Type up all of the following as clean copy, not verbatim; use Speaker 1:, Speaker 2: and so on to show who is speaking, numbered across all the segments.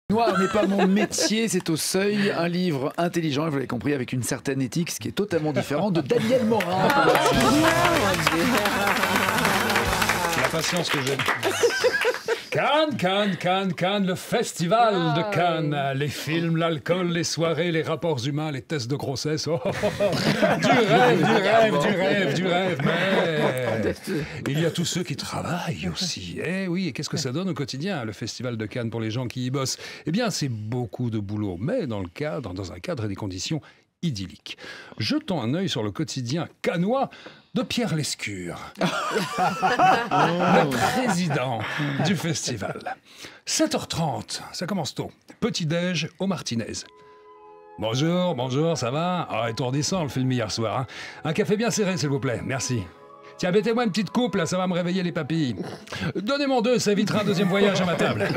Speaker 1: Noir n'est pas mon métier, c'est au seuil, un livre intelligent, vous l'avez compris, avec une certaine éthique, ce qui est totalement différent de Daniel Morin.
Speaker 2: C'est la patience que j'ai. Cannes, le festival de Cannes. Les films, l'alcool, les soirées, les rapports humains, les tests de grossesse. Oh, du rêve. Mais il y a tous ceux qui travaillent aussi. Eh oui, et qu'est-ce que ça donne au quotidien, le festival de Cannes, pour les gens qui y bossent? Eh bien, c'est beaucoup de boulot, mais dans un cadre et des conditions idyllique. Jetons un œil sur le quotidien cannois de Pierre Lescure, le président du festival. 7h30, ça commence tôt. Petit-déj au Martinez. Bonjour, ça va? Ah, étourdissant le film hier soir. Hein. Un café bien serré, s'il vous plaît, merci. Tiens, mettez-moi une petite coupe, là, ça va me réveiller les papilles. Donnez-mon 2, ça évitera un deuxième voyage à ma table.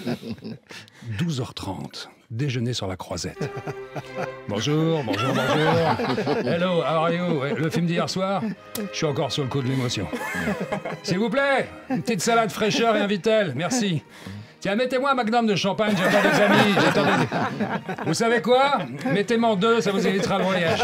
Speaker 2: 12h30, déjeuner sur la Croisette. Bonjour. Hello, how are you? Le film d'hier soir? Je suis encore sur le coup de l'émotion. S'il vous plaît, une petite salade fraîcheur et un Vitel, merci. Tiens, mettez-moi un magnum de champagne, j'attends des amis, Vous savez quoi? Mettez-moi 2, ça vous évitera le voyage.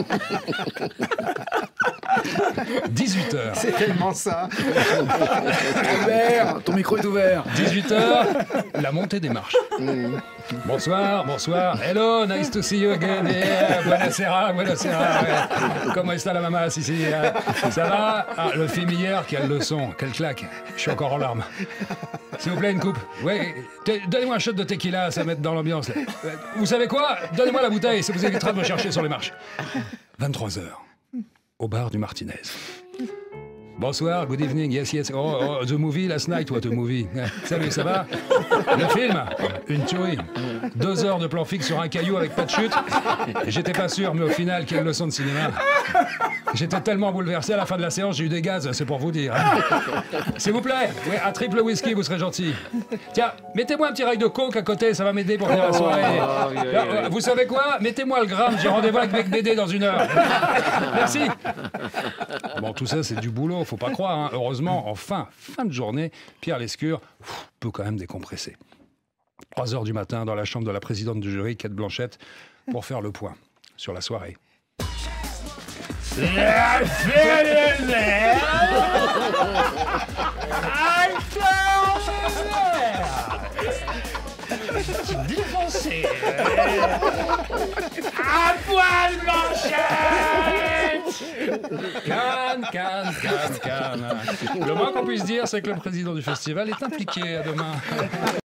Speaker 2: 18h.
Speaker 3: C'est tellement ça.
Speaker 1: Ouvert, ton micro est ouvert.
Speaker 2: 18h, la montée des marches. Bonsoir. Hello, nice to see you again. Yeah, buonasera. Ouais. Comment est-ce la maman? Si, ça va? Ah, le film hier, quelle leçon, quelle claque. Je suis encore en larmes. S'il vous plaît, une coupe. Oui, donnez-moi un shot de tequila, ça va mettre dans l'ambiance. Vous savez quoi? Donnez-moi la bouteille, ça vous évitera de me chercher sur les marches. 23h, au bar du Martinez. Bonsoir, good evening, yes. Oh, the movie last night, what a movie. Salut, ça va? Le film? Une tuerie. 2 heures de plan fixe sur un caillou avec pas de chute. J'étais pas sûr, mais au final, quelle leçon de cinéma. J'étais tellement bouleversé à la fin de la séance, j'ai eu des gaz, c'est pour vous dire. Hein. S'il vous plaît, oui, un triple whisky, vous serez gentil. Tiens, mettez-moi un petit rail de coke à côté, ça va m'aider pour finir la soirée. Vous savez quoi? Mettez-moi le gramme, j'ai rendez-vous avec Mec BD dans 1 heure. Merci. Bon, tout ça, c'est du boulot, faut pas croire. Hein. Heureusement, en fin de journée, Pierre Lescure peut quand même décompresser. 3h du matin, dans la chambre de la présidente du jury, Kate Blanchette, pour faire le point sur la soirée.
Speaker 4: Défoncé. À poil, Blanchette.
Speaker 2: Cannes. Le moins qu'on puisse dire, c'est que le président du festival est impliqué. À demain.